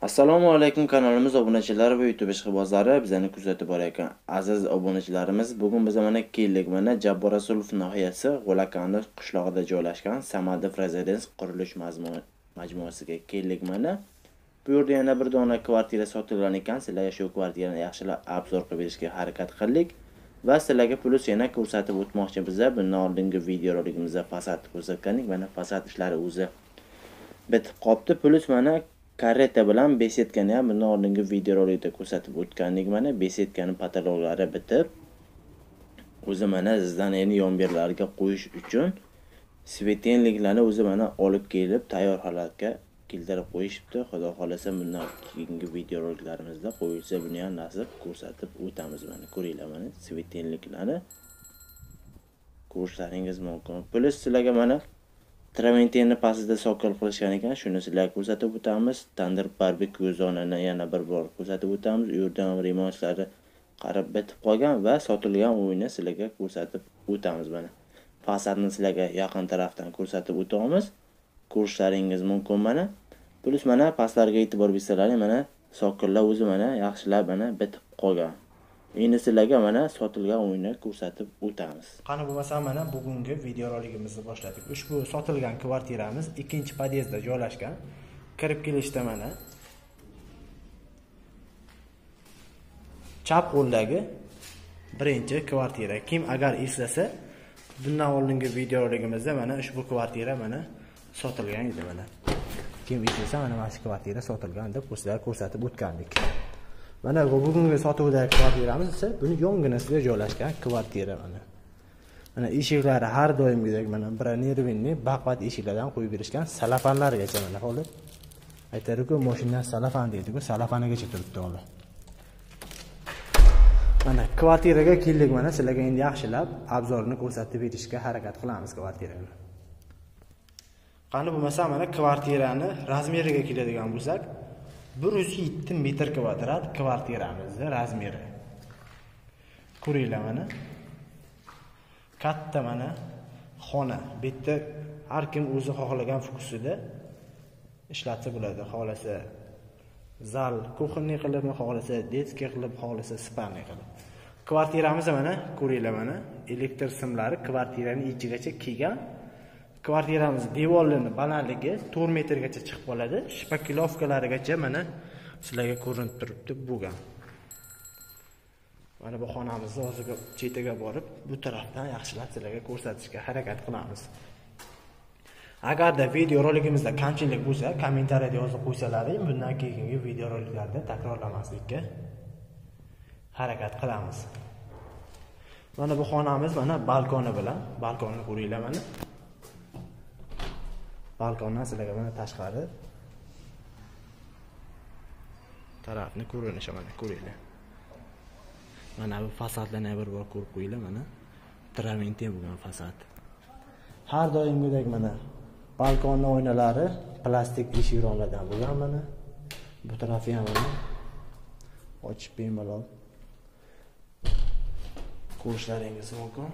Assalomu alaykum kanalimiz obunachilari va YouTube ishqibozlari, bizani kuzatib borayotgan aziz obunachilarimiz, bugun biz mana keldik mana Jabbor Rasulov nahiyasi G'ulakandi qishlog'ida joylashgan Samadov Residence qurilish majmuasiga keldik mana. Bu yerda yana bir dona kvartira sotilgan ekan. Sizlarga shu kvartirani yaxshilab obzor qilib berishga harakat qildik va sizlarga plus yana ko'rsatib o'tmoqchi biza. Bundan oldingi videoroligimizda fasad ko'rsatgandik. Mana fasad ishlari o'zi bitib qopti. Plus mana kareta bilan besetkani ham bundan oldingi videorolikda ko'rsatib o'tgandik. Mana besetkaning patologlari bitib, o'zi mana zdaniyani yonberlariga qo'yish uchun svetenliklarni o'zi mana olib kelib tayyor holatga keltirib qo'yishibdi. Xudo xolasa bundan keyingi videoroliklarimizda qo'yilsa buni ham nasib ko'rsatib o'tamiz. Mana ko'ringlar, mana svetenliklarni ko'rishlaringiz mumkin. Plus sizlarga mana Traventenni pastida sokol qilishgan ekan, shuni sizlarga ko'rsatib o'tamiz. Tandir barbekyu zonani yana bir bor ko'rsatib o'tamiz. U yerdan remontlari qarab bitib qolgan va sotilgan uyni sizlarga ko'rsatib o'tamiz mana. Fasadni sizlarga yaqin tarafdan ko'rsatib o'tamiz. Ko'rishlaringiz mumkin mana. Plus mana pastlarga e'tibor bersalaring, mana sokollar o'zi mana yaxshilab mana bitib qolgan. Endi sizlarga mana sotilgan uyni ko'rsatib o'tamiz. Qani bo'lmasa mana bugungi videoroligimizni boshladik. Ushbu sotilgan kvartiramiz 2-podyezdda joylashgan. Kirib kelishda mana chap qo'ldagi birinchi kvartira. Kim agar eslasa, bundan oldingi videoroligimizda mana ushbu kvartira mana sotilgan edi mana. Kim eslasa mana shu kvartira sotilgan deb sizlarga ko'rsatib o'tgandik. Mana bugungi sotuvdagi kvartiramiz esa buni yonginasida joylashgan kvartira mana. Mana eshiklari har doimgidek mana bir nervinli baqvat eshiklardan qo'yib berishgan, salafanlargacha mana hozir. Aytadi-ku, mashina salafan deydi-ku, salafanigacha turibdi hozir. Mana kvartiraga keldik mana, sizlarga endi yaxshilab obzorini ko'rsatib berishga harakat qilamiz kvartirani. Qani bo'lmasa mana kvartirani razmeriga keladigan bo'lsak, 107 metr kvadrat kvartiramizning razmeri. Ko'ringlar mana. Katta mana xona. Bu yerda har kim o'zi xohlagan fokusida ishlatsa bo'ladi. Xohlasa zal kuxonniy qilib, xohlasa detskiy qilib, xohlasa spalniy qilib. Kvartiramiz mana ko'ringlar mana elektr simlari kvartiraning ichigacha kelgan. Kvartiramiz devorlarining balandligi 4 metrgacha chiqib qoladi. Shpakilovkalarigacha mana sizlarga ko'rinib turibdi bo'lgan. Mana bu xonamizni hozirga chetiga borib, bu tarafdan yaxshilab sizlarga ko'rsatishga harakat qilamiz. Agarda videoroligimizda kamchilik bo'lsa, kommentariyada yozib qo'ysalaring, bundan keyingi videoroliklarda takrorlamaslikka harakat qilamiz. Mana bu xonamiz mana balkoni bilan, balkonni ko'ringlar mana. Balkondan sizlarga mana tashqari tarafni ko'rinishi mana ko'ringlar. Mana bu fasadlarni bir bor ko'rib qo'yinglar mana. Traventen bo'lgan fasad. Har doimgidek mana balkonning oynalari plastik eshik romlardan bo'lgan mana. Bu tarafi ham mana ochib bemalol ko'rishlaringiz mumkin.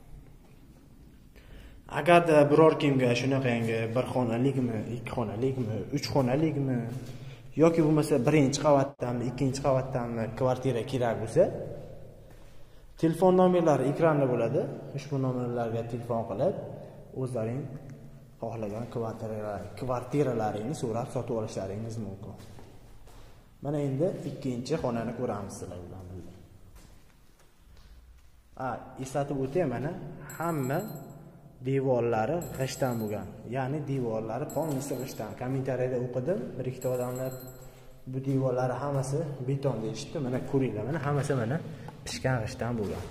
Agarda biror kimga shunaqangi bir xonalikmi, ikki xonalikmi, 3 xonalikmi yoki bo'lmasa birinchi qavatdanmi, ikkinchi qavatdanmi kvartira kerak bo'lsa, telefon nomerlari ekranda bo'ladi. Ushbu nomerlarga telefon qilib, o'zlaring xohlagan kvartiralaringizni so'rab sotib olishlaringiz mumkin. Mana endi ikkinchi xonani ko'ramiz sizlar bilan birga. Eslatib o'tay, mana hamma devorlari g'ishtdan bo'lgan. Ya'ni devorlari polnisi g'ishtdan. Kommentariyada o'qidim, bir ikkita odamlar bu devorlari hammasi beton deyishdi. Mana ko'ringlar, mana hammasi mana pishgan g'ishtdan bo'lgan.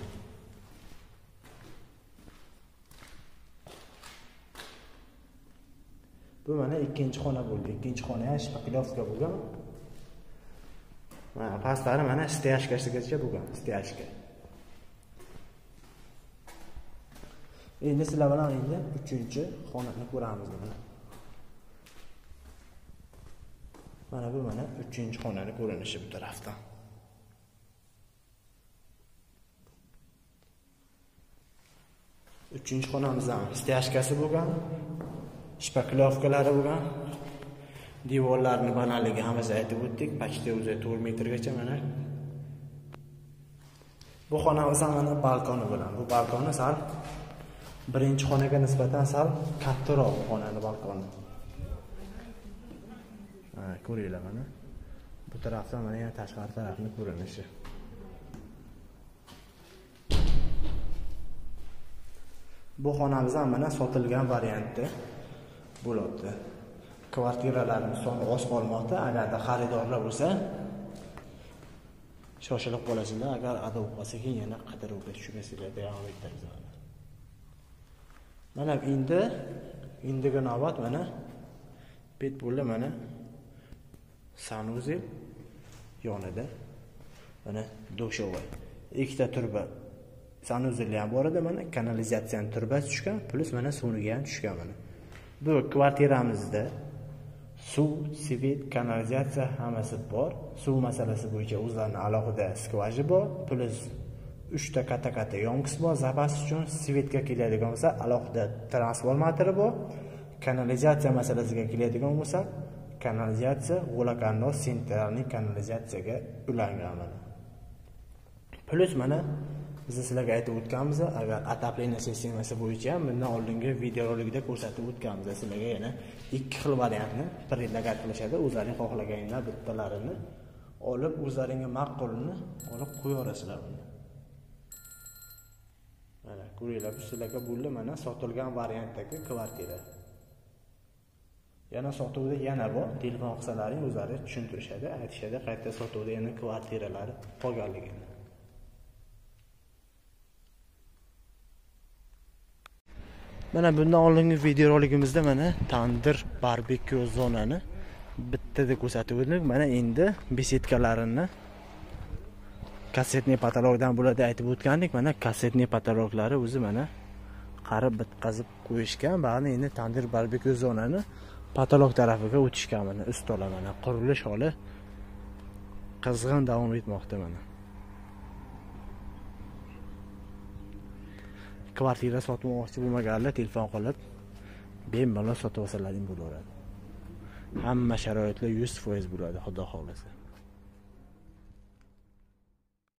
Bu mana ikkinchi xona bo'ldi. Ikkinchi xona ham shpakilovka bo'lgan. Mana pastlari mana steyashkasigacha bo'lgan, steyashka. Endi sizlar bilan endi 3-xonani ko'ramiz mana. Mana bu mana 3-xonani ko'rinishi bu tarafdan. 3-xonamizdan steyashkasi bo'lgan, shpakilovkalari bo'lgan. Devorlarning balandligi hammasi aytib o'tdik. Почти o'zi 4 metrgacha mana. Bu xonamiz ham mana balkoni bilan. Bu balkoni sal birinchi xonaga nisbatan sal kattaroq xonaning balkoni. Ko'ringlar mana. Bu tarafdan mana yana tashqari tarafning ko'rinishi. Bu xonamiz ham mana sotilgan variantda bo'ladi. Kvartiralarning soni oz qolmoqda. Agarda xaridorlar bo'lsa, shoshilib qolasizlar. Agar ado bo'lsa keyin yana qidiruvga tushmasizlar davom ettiramiz. Mana indiga navbat mana bet bo'ldi mana sanuzel yonida. Mana dushovoy. Ikkita turba sanuzel ham bor edi, mana kanalizatsiyaning turbasi tushgan, plus mana suvniga ham tushgan mana. Bu kvartiramizda suv, svet, kanalizatsiya hammasi bor. Suv masalasi bo'yicha o'zlarining alohida skvaji bor, plus 3 ta katta yong'is bor. Zapas uchun svetga keladigan bo'lsa, alohida transformatori bor. Kanalizatsiya masalasiga keladigan bo'lsa, kanalizatsiya G'olakandos sentralniy kanalizatsiyaga ulangan mana. Plus mana biz sizlarga aytib o'tganmiz, agar отопление sistemasi bo'yicha bundan oldingi videorolikda ko'rsatib o'tganmiz. Sizlarga yana ikki xil variantni predlagat qilishadi. O'zlaring xohlaganinglar bittalarini olib, o'zlaringga ma'qulini olib qo'yaverasizlar. Mana ko'ringlar, bu sizlarga bo'ldi mana sotilgan variantdagi kvartira. Yana sotuvda yana bor. Telefon qilsalaring o'zlari tushuntirishadi, aytishadi qayerda sotuvda yana kvartiralar qolganligini. Mana bundan oldingi videoroligimizda mana tandir barbekyu zonani bittada ko'rsatib o'tdik. Mana endi besetkalarini kassetniy patologdan bo'ladi aytib o'tgandik. Mana kassetniy patologlari o'zi mana qarib bitqazib qo'yishgan. Ba'ni endi tandir barbekyu zonani patolog tarafiga o'tishgan mana ustolar mana qurilish holi qizg'in davom etmoqda mana. Kvartira sotmoqchi bo'lmaganlar telefon qilib bemalol sotib olsalaring bo'laveradi. Hamma sharoitlar 100% bo'ladi, xudo xolasa.